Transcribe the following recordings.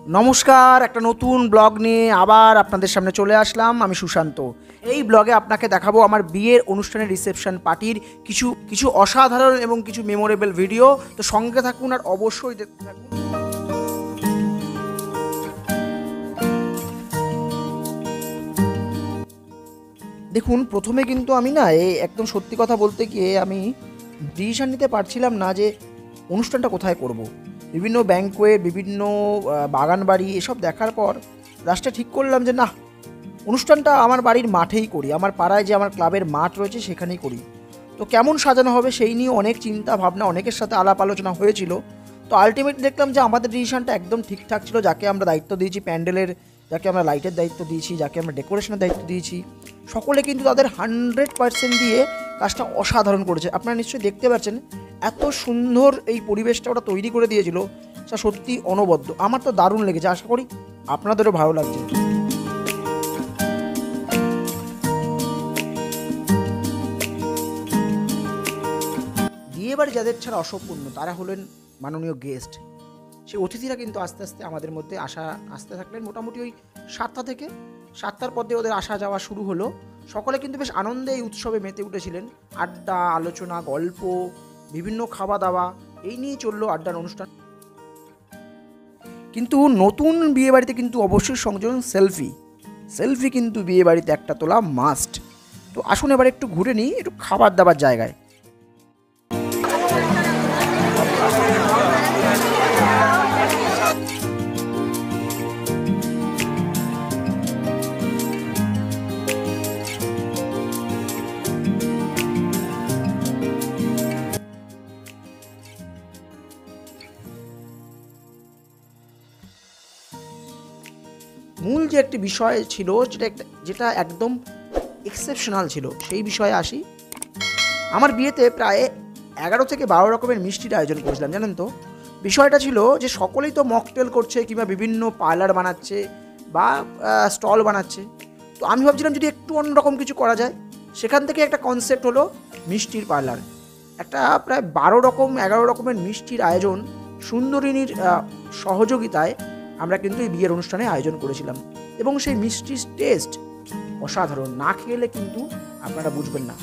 নমস্কার, একটা নতুন ব্লগ নিয়ে আবার আপনাদের সামনে চলে আসলাম। আমি সুশান্ত। এই ব্লগে আপনাকে দেখাবো আমার বিয়ের অনুষ্ঠানের রিসেপশন পার্টির কিছু অসাধারণ এবং কিছু মেমোরেবল ভিডিও। তো সঙ্গে থাকুন আর অবশ্যই দেখতে থাকুন। দেখুন, প্রথমে কিন্তু আমি একদম সত্যি কথা বলতে গিয়ে আমি ডিসিশন নিতে পারছিলাম না যে অনুষ্ঠানটা কোথায় করব। বিভিন্ন ব্যাংকোয়েট, বিভিন্ন বাগান বাড়ি এসব দেখার পর লাস্টে ঠিক করলাম যে না, অনুষ্ঠানটা আমার বাড়ির মাঠেই করি। আমার পাড়ায় যে আমার ক্লাবের মাঠ রয়েছে সেখানেই করি। তো কেমন সাজানো হবে সেই নিয়ে অনেক চিন্তা ভাবনা, অনেকের সাথে আলাপ আলোচনা হয়েছিল। তো আলটিমেটলি দেখলাম যে আমাদের ডিসিশনটা একদম ঠিকঠাক ছিল। যাকে আমরা দায়িত্ব দিয়েছি প্যান্ডেলের, যাকে আমরা লাইটের দায়িত্ব দিয়েছি, যাকে আমরা ডেকোরেশনের দায়িত্ব দিয়েছি, সকলে কিন্তু তাদের 100% দিয়ে কাজটা অসাধারণ করেছে। আপনারা নিশ্চয়ই দেখতে পাচ্ছেন এত সুন্দর এই পরিবেশটা ওরা তৈরি করে দিয়েছিল, সেটা সত্যি অনবদ্য। আমার তো দারুণ লেগেছে, আশা করি আপনাদেরও ভালো লাগছে। বিয়েবাড়ি যাদের ছাড়া অসম্পূর্ণ তারা হলেন মাননীয় গেস্ট। সেই অতিথিরা কিন্তু আস্তে আস্তে আমাদের মধ্যে আসতে থাকলেন। মোটামুটি ওই 7টা থেকে 7টার পর দিয়ে ওদের আসা যাওয়া শুরু হলো। সকলে কিন্তু বেশ আনন্দে এই উৎসবে মেতে উঠেছিলেন। আড্ডা, আলোচনা, গল্প, বিভিন্ন খাওয়া দাওয়া, এই নিয়েই চললো আড্ডার অনুষ্ঠান। কিন্তু নতুন বিয়েবাড়িতে কিন্তু অবশ্যই সংযোজন সেলফি কিন্তু বিয়েবাড়িতে একটা তোলা মাস্ট। তো আসুন এবার একটু ঘুরে নিই একটু খাবার দাবার জায়গায়। মূল যে একটি বিষয় ছিল যেটা একদম এক্সেপশনাল ছিল, সেই বিষয়ে আসি। আমার বিয়েতে প্রায় 11 থেকে 12 রকমের মিষ্টির আয়োজন করেছিলাম। জানেন তো, বিষয়টা ছিল যে সকলেই তো মকটেল করছে কিংবা বিভিন্ন পার্লার বানাচ্ছে বা স্টল বানাচ্ছে। তো আমি ভাবছিলাম যদি একটু অন্যরকম কিছু করা যায়। সেখান থেকে একটা কনসেপ্ট হলো মিষ্টির পার্লার। একটা প্রায় 11 রকমের মিষ্টির আয়োজন সুন্দরিনীর সহযোগিতায় আমরা কিন্তু এই বিয়ের অনুষ্ঠানে আয়োজন করেছিলাম। এবং সেই মিষ্টির টেস্ট অসাধারণ, না খেলে কিন্তু আপনারা বুঝবেন না।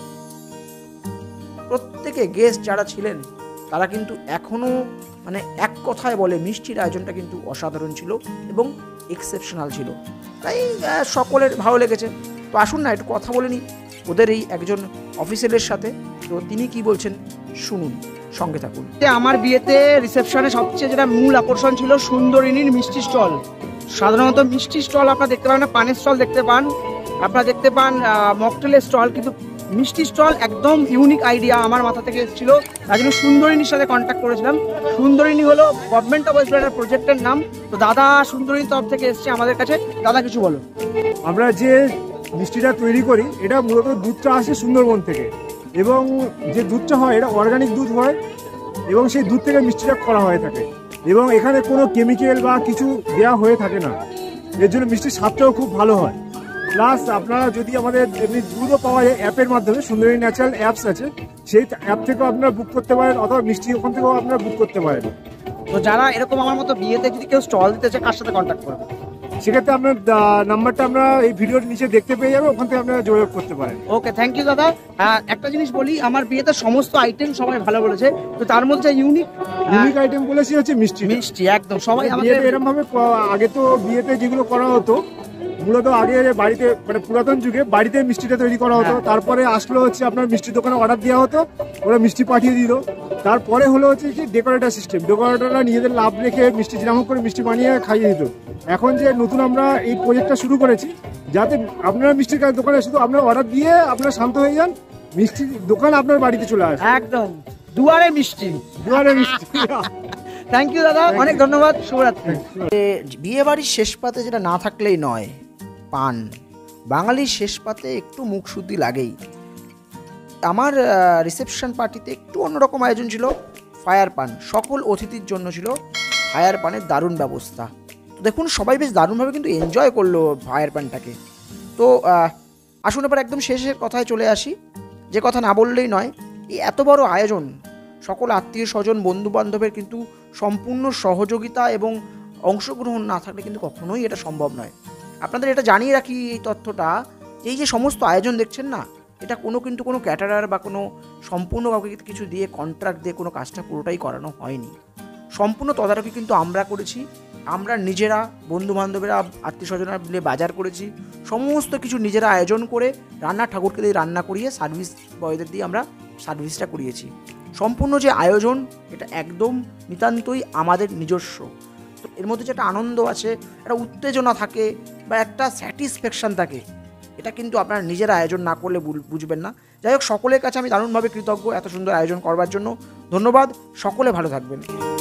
প্রত্যেকে গেস্ট যারা ছিলেন তারা কিন্তু এখনও এক কথায় বলে মিষ্টির আয়োজনটা কিন্তু অসাধারণ ছিল এবং এক্সেপশনাল ছিল। তাই সকলের ভালো লেগেছে। তো আসুন না একটু কথা বলে নিই ওদের এই একজন অফিসিয়ালের সাথে। তো তিনি কি বলছেন শুনুন, সঙ্গে থাকুন। আমার বিয়েতে রিসেপশনে সবচেয়ে যেটা মূল আকর্ষণ ছিল সুন্দরিনীর মিষ্টি স্টল। সাধারণত মিষ্টি স্টল আপনারা দেখতে পান না, পানের স্টল দেখতে পান, আপনারা দেখতে পান মকটেলের স্টল, কিন্তু মিষ্টি স্টল একদম ইউনিক আইডিয়া আমার মাথা থেকে এসেছিল। তার জন্য সুন্দরিনীর সাথে কন্ট্যাক্ট করেছিলাম। সুন্দরিনী হলো গভর্নমেন্ট অফ ওয়েস্ট বেঙ্গল প্রজেক্টের নাম। তো দাদা সুন্দরিনীর তরফ থেকে এসছে আমাদের কাছে। দাদা কিছু বলো। আমরা যে মিষ্টিটা তৈরি করি এটা মূলত দুধটা আসে সুন্দরবন থেকে, এবং যে দুধটা হয় এটা অর্গানিক দুধ হয় এবং সেই দুধ থেকে মিষ্টিটা করা হয়ে থাকে এবং এখানে কোনো কেমিক্যাল বা কিছু দেওয়া হয়ে থাকে না। এর জন্য মিষ্টির স্বাদটাও খুব ভালো হয়। প্লাস আপনারা যদি আমাদের এমনি দুধও পাওয়া যায় অ্যাপের মাধ্যমে, সুন্দরী ন্যাচারাল অ্যাপস আছে, সেই অ্যাপ থেকেও আপনারা বুক করতে পারেন অথবা মিষ্টি ওখান থেকেও আপনারা বুক করতে পারেন। তো যারা এরকম আমার মতো বিয়েতে যদি কেউ স্টল দিতে চায় কার সাথে কন্ট্যাক্ট করবে? সেক্ষেত্রে আপনার নাম্বারটা আমরা এই ভিডিওর নিচে দেখতে পেয়ে যাবে, ওখান থেকে আপনারা যোগাযোগ করতে পারেন। ওকে, থ্যাংক ইউ দাদা। একটা জিনিস বলি, আমার বিয়েতে সমস্ত আইটেম সবাই ভালো বলেছে। তো তার মধ্যে ইউনিক আইটেম বলেছি হচ্ছে মিষ্টি। একদম সবাই এরকম ভাবে আগে তো বিয়েতে যেগুলো করা হতো মূলত আগে বাড়িতে পুরাতন যুগে বাড়িতে মিষ্টিটা তৈরি করা হতো। তারপরে আসলো হচ্ছে আপনার মিষ্টির দোকানে অর্ডার দেওয়া হতো, ওরা মিষ্টি পাঠিয়ে দিল। তারপরে হলো হচ্ছে যে ডেকোরেটর সিস্টেম, ডেকোরেটররা নিজেদের লাভ রেখে মিষ্টি যেরকম করে মিষ্টি বানিয়ে খাইয়ে দিত। এখন যে নতুন আমরা এই প্রজেক্টটা শুরু করেছি, যাতে আপনারা মিষ্টির দোকানে শুধু আপনারা অর্ডার দিয়ে আপনারা শান্ত হয়ে যান, মিষ্টির দোকান আপনার বাড়িতে চলে আসে। একদম দুয়ারে মিষ্টি। থ্যাংক ইউ দাদা, অনেক ধন্যবাদ। শুভরাত্রি। বিয়ে বাড়ির শেষ পাতে যেটা না থাকলেই নয়, পান। বাঙালির শেষ পাতে একটু মুখ শুদ্ধি লাগেই। আমার রিসেপশন পার্টিতে একটু অন্যরকম আয়োজন ছিল, ফায়ার পান। সকল অতিথির জন্য ছিল ফায়ার পানের দারুণ ব্যবস্থা। তো দেখুন সবাই বেশ দারুণভাবে কিন্তু এনজয় করলো ফায়ার পানটাকে। তো আসুন এবার একদম শেষের কথায় চলে আসি, যে কথা না বললেই নয়। এই এত বড় আয়োজন সকল আত্মীয় স্বজন বন্ধু বান্ধবের কিন্তু সম্পূর্ণ সহযোগিতা এবং অংশগ্রহণ না থাকলে কিন্তু কখনোই এটা সম্ভব নয়। আপনাদের এটা জানিয়ে রাখি এই তথ্যটা, এই যে সমস্ত আয়োজন দেখছেন না, এটা কিন্তু কোনো ক্যাটারার বা কোনো সম্পূর্ণ কাউকে কিছু দিয়ে কন্ট্রাক্ট দিয়ে কোনো কাজটা পুরোটাই করানো হয়নি। সম্পূর্ণ তদারকি কিন্তু আমরা করেছি। আমরা নিজেরা, বন্ধুবান্ধবেরা, আত্মীয় স্বজনরা মিলে বাজার করেছি, সমস্ত কিছু নিজেরা আয়োজন করে রান্না ঠাকুরকে দিয়ে রান্না করিয়ে সার্ভিস বয়দের দিয়ে আমরা সার্ভিসটা করিয়েছি। সম্পূর্ণ যে আয়োজন এটা একদম নিতান্তই আমাদের নিজস্ব। তো এর মধ্যে যে একটা আনন্দ আছে, একটা উত্তেজনা থাকে বা একটা স্যাটিসফ্যাকশান থাকে, এটা কিন্তু আপনারা নিজেরা আয়োজন না করলে বুঝবেন না। যাই হোক, সকলের কাছে আমি দারুণভাবে কৃতজ্ঞ এত সুন্দর আয়োজন করবার জন্য। ধন্যবাদ, সকলে ভালো থাকবেন।